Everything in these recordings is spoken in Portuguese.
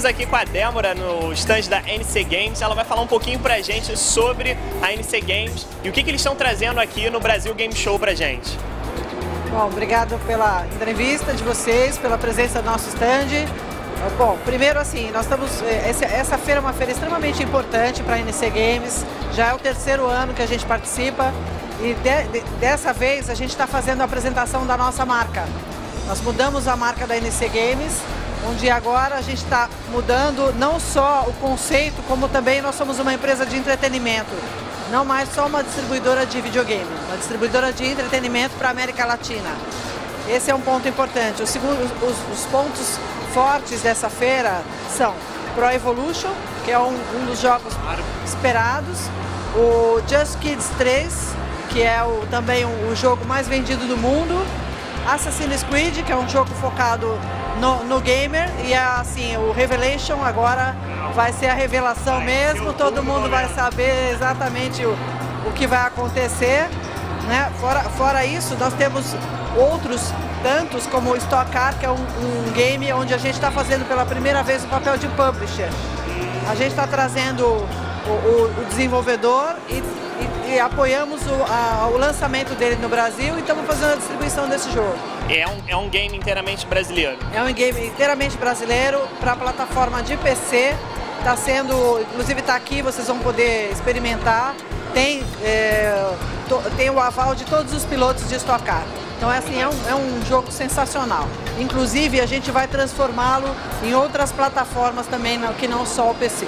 Estamos aqui com a Débora no stand da NC Games. Ela vai falar um pouquinho pra gente sobre a NC Games e o que eles estão trazendo aqui no Brasil Game Show pra gente. Bom, obrigado pela entrevista de vocês, pela presença do nosso stand. Bom, primeiro assim, nós estamos, essa feira é uma feira extremamente importante para a NC Games, já é o terceiro ano que a gente participa e dessa vez a gente está fazendo a apresentação da nossa marca. Nós mudamos a marca da NC Games, onde agora a gente está mudando não só o conceito, como também nós somos uma empresa de entretenimento, não mais só uma distribuidora de videogame, uma distribuidora de entretenimento para a América Latina. Esse é um ponto importante. Os pontos fortes dessa feira são Pro Evolution, que é um dos jogos esperados, o Just Kids 3, que é também o jogo mais vendido do mundo, Assassin's Creed, que é um jogo focado no gamer, e assim, o Revelation agora vai ser a revelação mesmo, todo mundo vai saber exatamente o que vai acontecer, né? Fora isso, nós temos outros tantos como o Stock Car, que é um game onde a gente está fazendo pela primeira vez o papel de publisher. A gente está trazendo o desenvolvedor e apoiamos o lançamento dele no Brasil e estamos fazendo a distribuição desse jogo. É um game inteiramente brasileiro? É um game inteiramente brasileiro para a plataforma de PC. Está sendo, inclusive está aqui, vocês vão poder experimentar. Tem o aval de todos os pilotos de Stock Car. Então assim, é um jogo sensacional. Inclusive a gente vai transformá-lo em outras plataformas também, que não só o PC.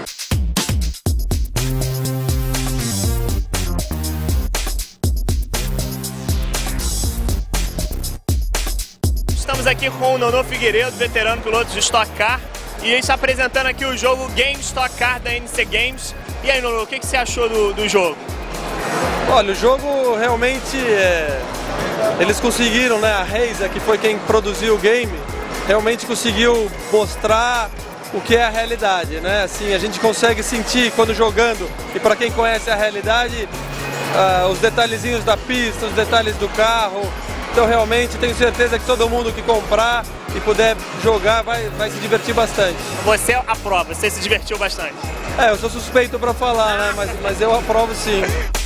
Estamos aqui com o Nono Figueiredo, veterano piloto de Stock Car, e ele está apresentando aqui o jogo Game Stock Car da NC Games. E aí, Nono, o que você achou do jogo? Olha, o jogo realmente eles conseguiram, né? A Razer, que foi quem produziu o game, realmente conseguiu mostrar o que é a realidade, né? Assim, a gente consegue sentir quando jogando, e para quem conhece a realidade, os detalhezinhos da pista, os detalhes do carro. Então realmente tenho certeza que todo mundo que comprar e puder jogar vai se divertir bastante. Você aprova, você se divertiu bastante? Eu sou suspeito para falar, né? Mas eu aprovo sim.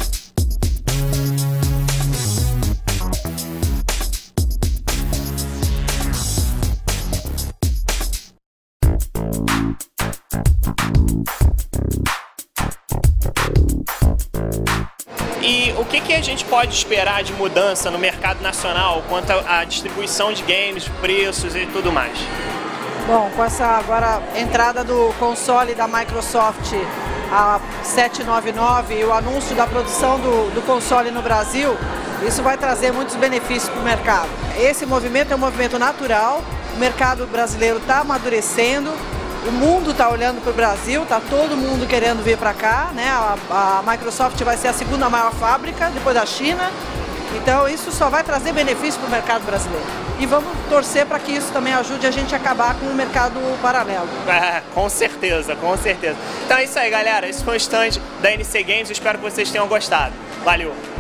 E o que a gente pode esperar de mudança no mercado nacional quanto à distribuição de games, preços e tudo mais? Bom, com essa agora entrada do console da Microsoft a 799 e o anúncio da produção do console no Brasil, isso vai trazer muitos benefícios para o mercado. Esse movimento é um movimento natural, o mercado brasileiro está amadurecendo, o mundo está olhando para o Brasil, está todo mundo querendo vir para cá, né? A Microsoft vai ser a segunda maior fábrica, depois da China. Então isso só vai trazer benefício para o mercado brasileiro. E vamos torcer para que isso também ajude a gente a acabar com o mercado paralelo. Com certeza, com certeza. Então é isso aí, galera. Esse foi o stand da NC Games. Eu espero que vocês tenham gostado. Valeu!